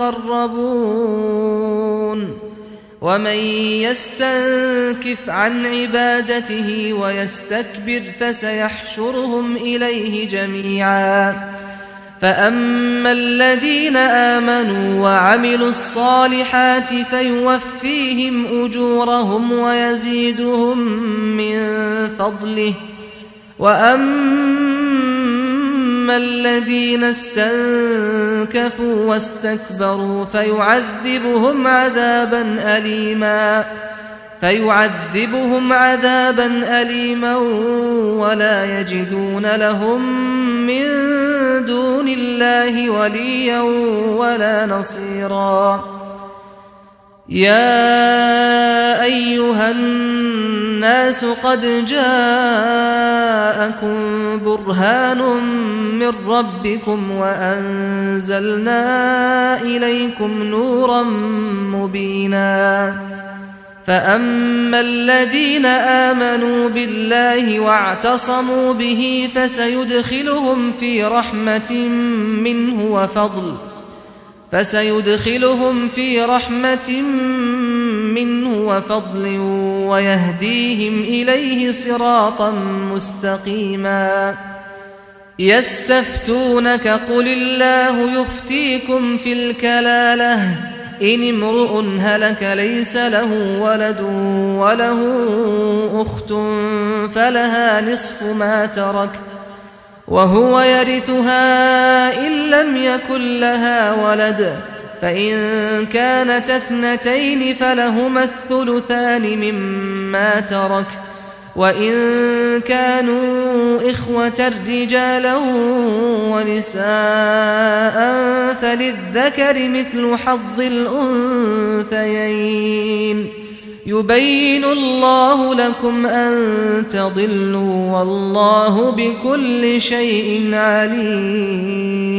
[SPEAKER 2] المقربون، ومن يستنكف عن عبادته ويستكبر فسيحشرهم إليه جميعا. فأما الذين آمنوا وعملوا الصالحات فيوفيهم أجورهم ويزيدهم من فضله، وأما الذين استنكفوا واستكبروا فيعذبهم عذابا أليما ولا يجدون لهم من دون الله وليا ولا نصيرا. يا أيها الناس قد جاءكم برهان من ربكم وأنزلنا إليكم نورا مبينا. فأما الذين آمنوا بالله واعتصموا به فسيدخلهم في رحمة منه وفضل ويهديهم إليه صراطا مستقيما. يستفتونك قل الله يفتيكم في الكلالة إن امرؤ هلك ليس له ولد وله أخت فلها نصف ما ترك وهو يرثها إن لم يكن لها ولد، فإن كانت اثنتين فلهما الثلثان مما ترك، وإن كانوا إخوة رجالا ونساء فللذكر مثل حظ الأنثيين. يبين الله لكم أن تضلوا والله بكل شيء عليم.